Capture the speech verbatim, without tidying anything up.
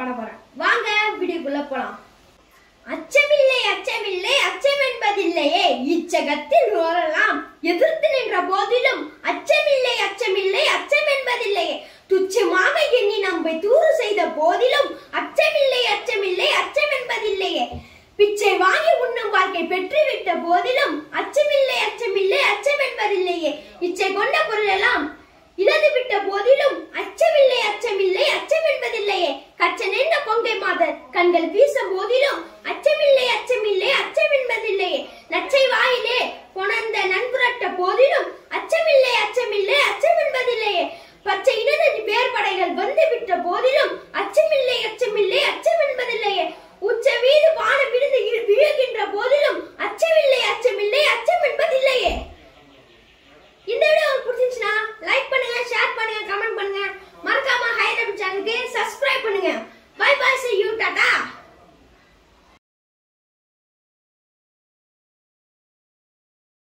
பாட போறேன். வாங்க வீடியோக்குள்ள போலாம். அச்சமில்லை அச்சமில்லை அச்சம் என்பதில்லையே, இச்சகத்தில் ஓரலாம் எதிர்த்து நின்ற போதிலும் அச்சமில்லை அச்சமில்லை அச்சம் என்பதில்லையே, துச்சமாக எண்ணி நம்மை தூறு செய்த போதிலும் அச்சமில்லை அச்சமில்லை அச்சம் என்பதில்லையே, பிச்சை வாங்கி உண்ணும் வாழ்க்கை பெற்றுவிட்ட போதிலும் அச்சமில்லை அச்சமில்லை அச்சம் என்பதில்லையே, இச்சை கொண்ட பொருளெல்லாம் இழந்து விட்ட போதிலும் அச்சமில்லை அச்சமில்லை அச்சம் என்பதில்லையே, கச்சன் என்ன பொங்கை மாதர் கண்கள் வீச போதிலும் அச்சமில்லை அச்சமில்லை அச்சம் என்பதில்லையே, நச்சை வாயிலே கொணர்ந்த நண்புரட்ட போதிலும் அச்சமில்லை அச்சமில்லை அச்சம் என்பதில்லையே, பச்சை இனது வேர்படைகள் வந்து விட்ட போதிலும் அச்சமில்லை